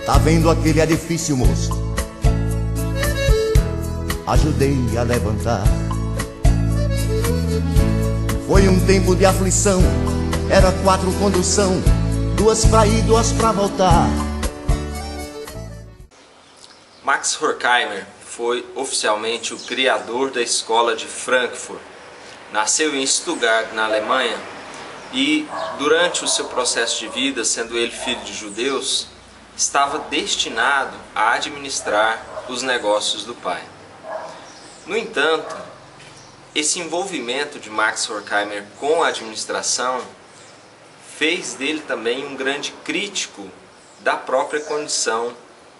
Tá vendo aquele edifício, moço? Ajudei a levantar. Foi um tempo de aflição, era 4 condução, 2 pra ir, 2 pra voltar. Max Horkheimer foi oficialmente o criador da escola de Frankfurt. Nasceu em Stuttgart, na Alemanha, e durante o seu processo de vida, sendo ele filho de judeus, estava destinado a administrar os negócios do pai. No entanto, esse envolvimento de Max Horkheimer com a administração fez dele também um grande crítico da própria condição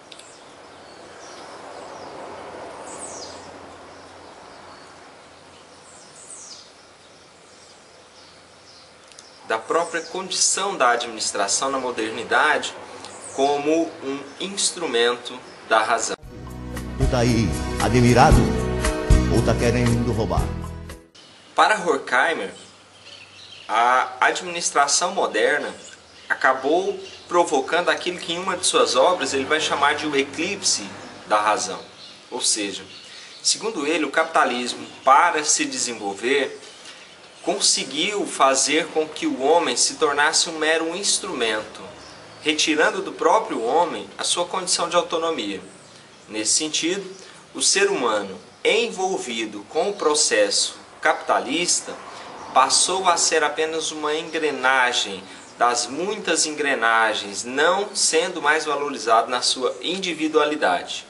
da administração na modernidade como um instrumento da razão. Tu tá aí admirado ou tá querendo roubar? Para Horkheimer, a administração moderna acabou provocando aquilo que em uma de suas obras ele vai chamar de o eclipse da razão. Ou seja, segundo ele, o capitalismo, para se desenvolver, conseguiu fazer com que o homem se tornasse um mero instrumento, retirando do próprio homem a sua condição de autonomia. Nesse sentido, o ser humano envolvido com o processo capitalista passou a ser apenas uma engrenagem das muitas engrenagens, não sendo mais valorizado na sua individualidade.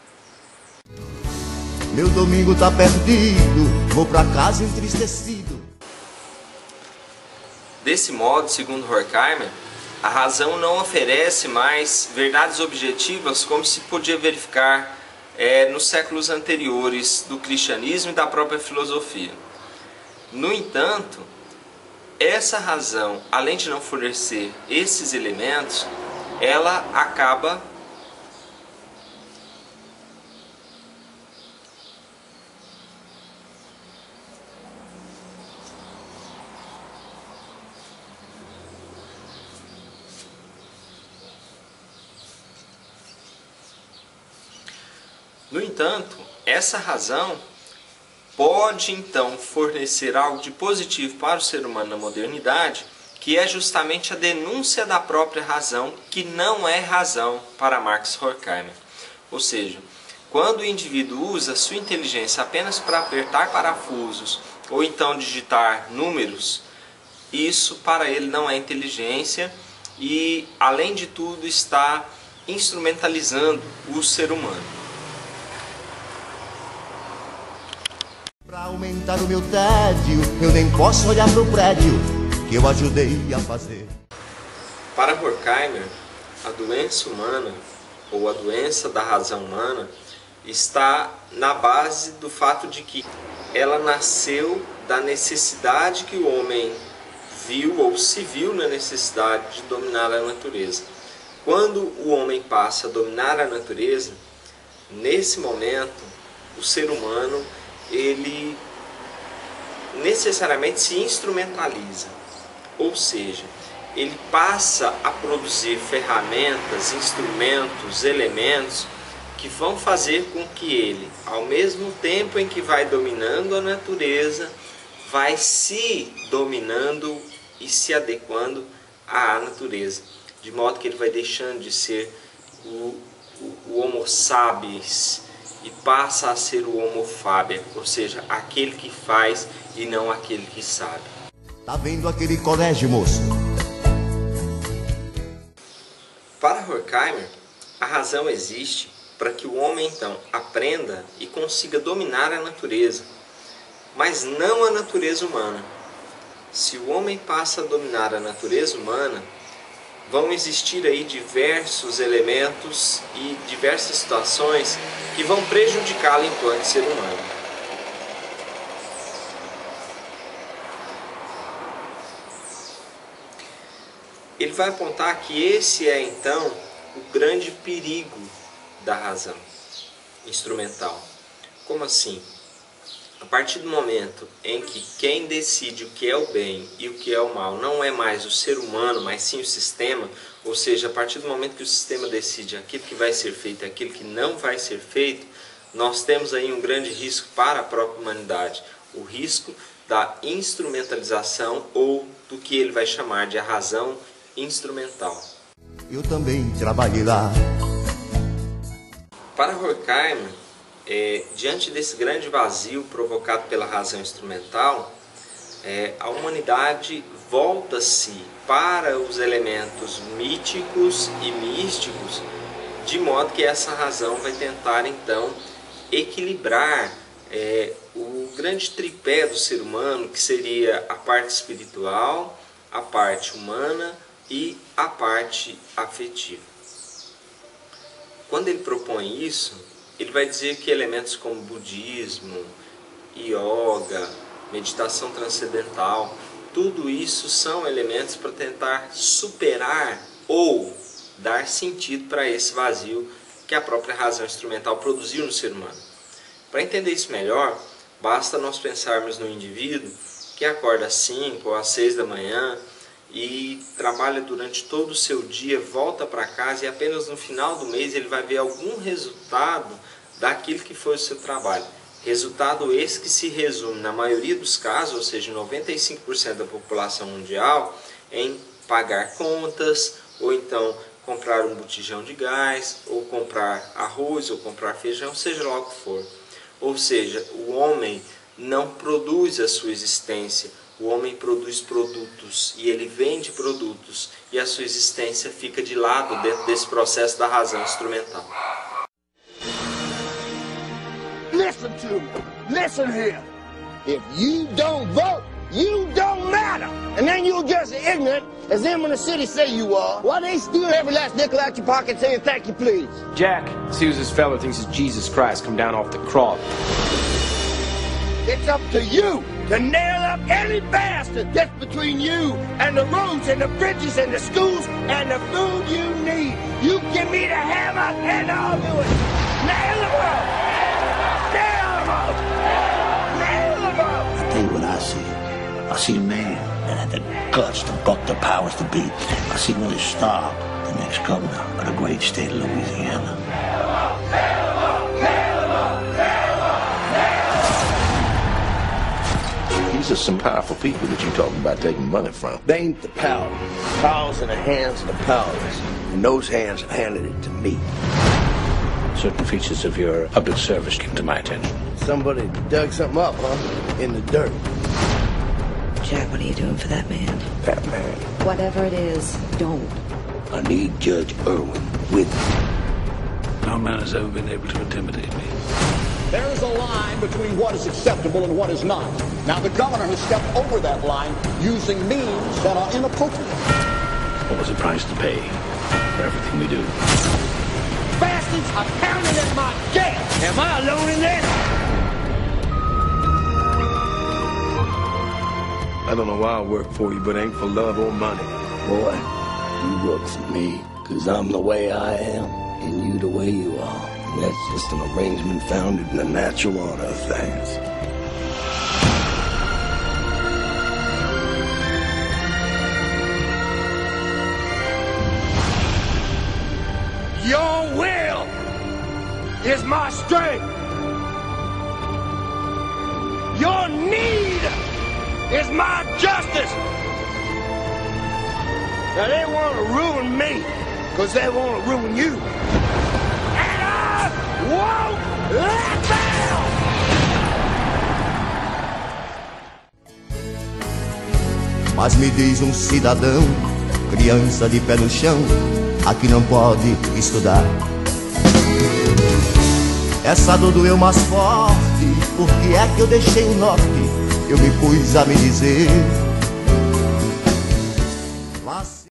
Meu domingo tá perdido, vou pra casa entristecido. Desse modo, segundo Horkheimer, a razão não oferece mais verdades objetivas como se podia verificar nos séculos anteriores do cristianismo e da própria filosofia. No entanto, essa razão, além de não fornecer esses elementos, ela acaba No entanto, essa razão pode então fornecer algo de positivo para o ser humano na modernidade, que é justamente a denúncia da própria razão, que não é razão para Max Horkheimer. Ou seja, quando o indivíduo usa sua inteligência apenas para apertar parafusos ou então digitar números, isso para ele não é inteligência e, além de tudo, está instrumentalizando o ser humano. Pra aumentar o meu tédio, eu nem posso olhar pro prédio que eu ajudei a fazer. Para Horkheimer, a doença humana, ou a doença da razão humana, está na base do fato de que ela nasceu da necessidade que o homem viu, ou se viu na necessidade de dominar a natureza. Quando o homem passa a dominar a natureza, nesse momento, o ser humano ele necessariamente se instrumentaliza, ou seja, ele passa a produzir ferramentas, instrumentos, elementos que vão fazer com que ele, ao mesmo tempo em que vai dominando a natureza, vai se dominando e se adequando à natureza, de modo que ele vai deixando de ser o Homo sapiens e passa a ser o Homo faber, ou seja, aquele que faz e não aquele que sabe. Tá vendo aquele colégio, moço? Para Horkheimer, a razão existe para que o homem então aprenda e consiga dominar a natureza, mas não a natureza humana. Se o homem passa a dominar a natureza humana, vão existir aí diversos elementos e diversas situações que vão prejudicá-lo enquanto ser humano. Ele vai apontar que esse é então o grande perigo da razão instrumental. Como assim? A partir do momento em que quem decide o que é o bem e o que é o mal não é mais o ser humano, mas sim o sistema, ou seja, a partir do momento que o sistema decide aquilo que vai ser feito e aquilo que não vai ser feito, nós temos aí um grande risco para a própria humanidade, o risco da instrumentalização ou do que ele vai chamar de a razão instrumental. Eu também trabalhei lá. Para Horkheimer, diante desse grande vazio provocado pela razão instrumental, a humanidade volta-se para os elementos míticos e místicos, de modo que essa razão vai tentar então equilibrar o grande tripé do ser humano, que seria a parte espiritual, a parte humana e a parte afetiva. Quando ele propõe isso, ele vai dizer que elementos como budismo, yoga, meditação transcendental, tudo isso são elementos para tentar superar ou dar sentido para esse vazio que a própria razão instrumental produziu no ser humano. Para entender isso melhor, basta nós pensarmos no indivíduo que acorda às 5 ou às 6 da manhã e trabalha durante todo o seu dia, volta para casa e apenas no final do mês ele vai ver algum resultado daquilo que foi o seu trabalho. Resultado esse que se resume, na maioria dos casos, ou seja, 95% da população mundial, em pagar contas, ou então comprar um botijão de gás, ou comprar arroz, ou comprar feijão, seja lá o que for. Ou seja, o homem não produz a sua existência, o homem produz produtos e ele vende produtos e a sua existência fica de lado dentro desse processo da razão instrumental. Listen to me. Listen here. If you don't vote, you don't matter. And then you're just as ignorant as them in the city say you are. Why they steal every last nickel out your pocket saying thank you, please? Jack, see what this fella thinks is Jesus Christ come down off the cross. It's up to you to nail up any bastard that's between you and the roads and the bridges and the schools and the food you need. You give me the hammer and I'll do it. Nail them up! Nail them up! Nail them up! I tell you what I see. I see a man that had the guts to buck the powers to be. I see Willie Starr, the next governor of the great state of Louisiana. These are some powerful people that you're talking about taking money from. They ain't the power. Power's in the hands of the powerless. And those hands have handed it to me. Certain features of your public service came to my attention. Somebody dug something up, huh? In the dirt. Jack, what are you doing for that man? That man. Whatever it is, don't. I need Judge Irwin with me. No man has ever been able to intimidate me. There is a line between what is acceptable and what is not. Now, the governor has stepped over that line using means that are inappropriate. What was the price to pay for everything we do? Bastards are pounding at my gate! Am I alone in this? I don't know why I work for you, but it ain't for love or money. Boy, you work for me, 'cause I'm the way I am, and you the way you are. And that's just an arrangement founded in the natural order of things. Your will is my strength. Your need is my justice. Now they want to ruin me because they want to ruin you. And I won't let them! Mas me diz um cidadão, criança de pé no chão, aqui não pode estudar. Essa dor doeu mais forte, porque é que eu deixei o norte, eu me pus a me dizer